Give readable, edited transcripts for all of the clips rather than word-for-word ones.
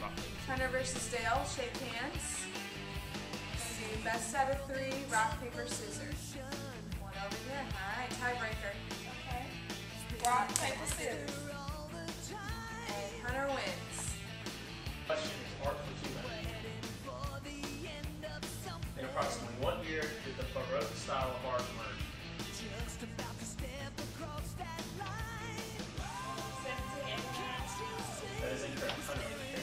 Hunter versus Dale, shake hands. Let's do best out of 3, rock, paper, scissors. One over here. Alright, tiebreaker. Okay. Rock, paper, scissors. And Hunter wins. Question is art for 2 minutes. In approximately what year did the Baroque style of art emerge? That is incorrect. Hunter,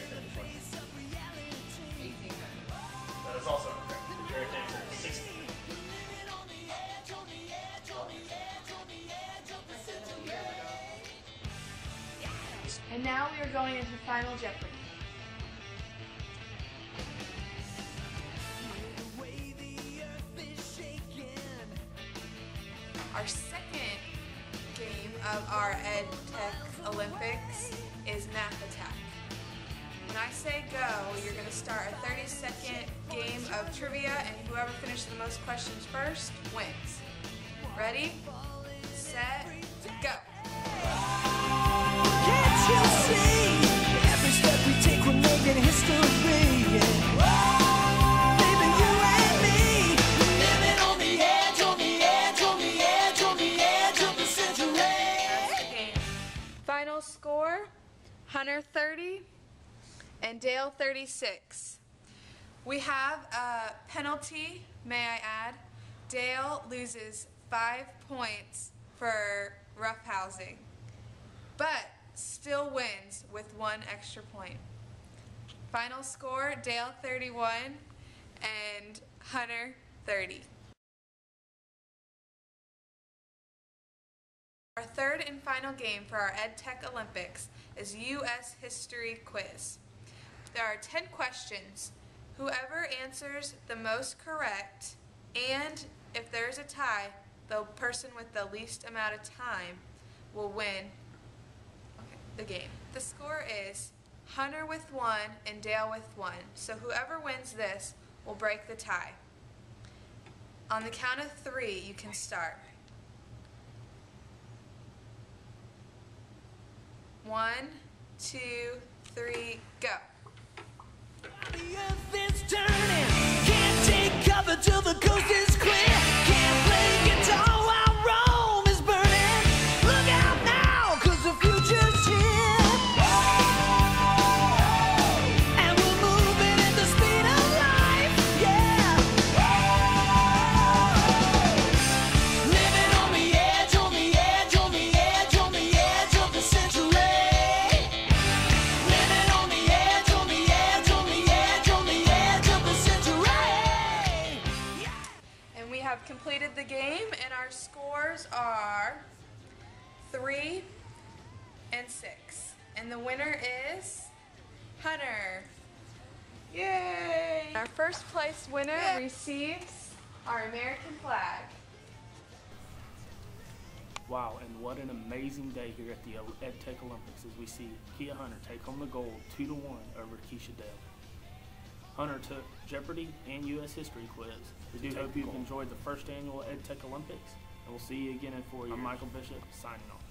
that is also incorrect. The correct answer is 60. And now we are going into Final Jeopardy. Our second game of our Ed Tech Olympics is Math Attack. When I say go, you're going to start a 30-second game of trivia, and whoever finishes the most questions first wins. Ready, set, go. Can't you see? Every step we take we're making history. Baby, you and me, living on the edge, on the edge, on the edge, on the edge of the century. That's the game. Final score, Hunter 30 and Dale 36. We have a penalty, may I add. Dale loses 5 points for roughhousing, but still wins with 1 extra point. Final score, Dale 31 and Hunter 30. Our third and final game for our Ed Tech Olympics is U.S. History Quiz. There are 10 questions. Whoever answers the most correct, and if there is a tie, the person with the least amount of time will win the game. The score is Hunter with 1 and Dale with 1. So whoever wins this will break the tie. On the count of 3, you can start. 1, 2, 3, go. The earth is turning. Can't take cover till the coast is clear. Can't play guitar while Rome is burning. Look out now, 'cause the future's here. And we're moving at the speed of life, yeah. Living on the edge, on the edge, on the edge, on the edge of the century. Living on the edge, on the edge, on the edge, on the edge of the century. And we have completed the game, and our scores are 3 and 6. And the winner is Hunter. Yay! Our first place winner receives our American flag. Wow, and what an amazing day here at the Ed Tech Olympics as we see Kia Hunter take home the gold 2-1 over Keisha Dale. Hunter took Jeopardy and U.S. History Quiz. We do hope you've enjoyed the first annual Ed Tech Olympics, and we'll see you again in 4 years. I'm Michael Bishop, signing off.